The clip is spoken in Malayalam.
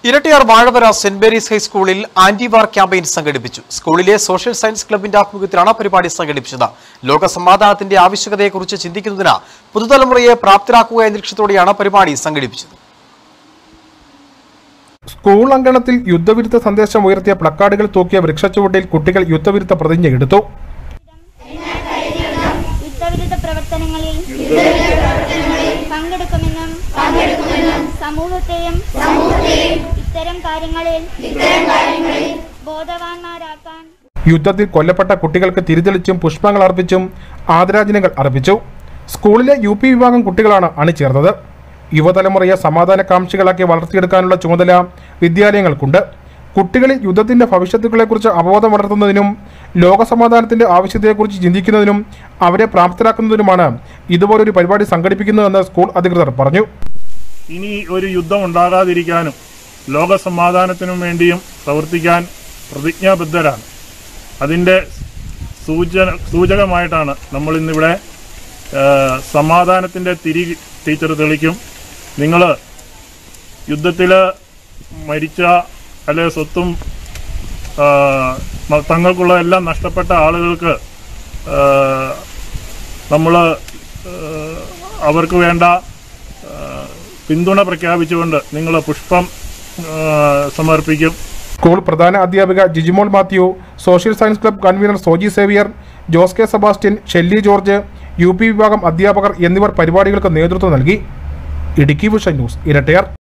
ഇരട്ടിയാർ വാഴവര സെന്റ് മേരീസ് ഹൈസ്കൂളിൽ ആന്റിവാർ ക്യാമ്പയിൻ സംഘടിപ്പിച്ചു. സ്കൂളിലെ സോഷ്യൽ സയൻസ് ക്ലബിന്റെ ആഭിമുഖ്യത്തിലാണ് പരിപാടി സംഘടിപ്പിച്ചത്. ലോക സമാധാനത്തിന്റെ ആവശ്യകതയെക്കുറിച്ച് ചിന്തിക്കുന്നതിന് പുതുതലമുറയെ പ്രാപ്തരാക്കുക എന്ന ലക്ഷ്യത്തോടെയാണ് പരിപാടി സംഘടിപ്പിച്ചത്. സ്കൂൾ അങ്കണത്തിൽ യുദ്ധവിരുദ്ധ സന്ദേശം ഉയർത്തിയ പ്ലക്കാർഡുകൾ തൂക്കിയ വൃക്ഷച്ചുവട്ടിൽ കുട്ടികൾ യുദ്ധവിരുദ്ധ പ്രതിജ്ഞയെടുത്തു. യുദ്ധവിരുദ്ധ പ്രവർത്തനങ്ങളിൽ പങ്കെടുക്കുമെന്നും സമൂഹത്തെയും ഇത്തരം കാര്യങ്ങളിൽ ബോധവാന്മാരാക്കാൻ യുദ്ധത്തിൽ കൊല്ലപ്പെട്ട കുട്ടികൾക്ക് തിരിതെളിച്ചും പുഷ്പങ്ങൾ അർപ്പിച്ചും ആദരാഞ്ജലികൾ അർപ്പിച്ചു. സ്കൂളിലെ UP വിഭാഗം കുട്ടികളാണ് അണിചേർന്നത്. യുവതലമുറയെ സമാധാനകാംക്ഷികളാക്കി വളർത്തിയെടുക്കാനുള്ള ചുമതല വിദ്യാലയങ്ങൾക്കുണ്ട്. കുട്ടികളിൽ യുദ്ധത്തിന്റെ ഭവിഷ്യത്തുകളെക്കുറിച്ച് അവബോധം വളർത്തുന്നതിനും ലോകസമാധാനത്തിന്റെ ആവശ്യത്തെക്കുറിച്ച് ചിന്തിക്കുന്നതിനും അവരെ പ്രാപ്തരാക്കുന്നതിനുമാണ് ഇതുപോലൊരു പരിപാടി സംഘടിപ്പിക്കുന്നതെന്ന് സ്കൂൾ അധികൃതർ പറഞ്ഞു. ഇനി ഒരു യുദ്ധം ഉണ്ടാകാതിരിക്കാനും ലോകസമാധാനത്തിനും വേണ്ടിയും പ്രവർത്തിക്കാൻ പ്രതിജ്ഞാബദ്ധരാണ്. അതിൻ്റെ സൂചകമായിട്ടാണ് നമ്മൾ ഇന്നിവിടെ സമാധാനത്തിൻ്റെ തിരി ടീച്ചർ തെളിക്കും. നിങ്ങൾ യുദ്ധത്തിൽ മരിച്ച അല്ലെ സ്വത്തും തങ്ങൾക്കുള്ള എല്ലാം നഷ്ടപ്പെട്ട ആളുകൾക്ക് നമ്മൾ അവർക്ക് വേണ്ട പിന്തുണ പ്രഖ്യാപിച്ചുകൊണ്ട് നിങ്ങൾ പുഷ്പം സമർപ്പിക്കും. സ്കൂൾ പ്രധാന അധ്യാപിക Jijimol Mathew, social science club convener Soji Xavier, Jose K Sebastian, Shelly George, UP വിഭാഗം അധ്യാപകർ എന്നിവർ പരിപാടികൾക്ക് നേതൃത്വം നൽകി. Idukki vision news, Erattayar.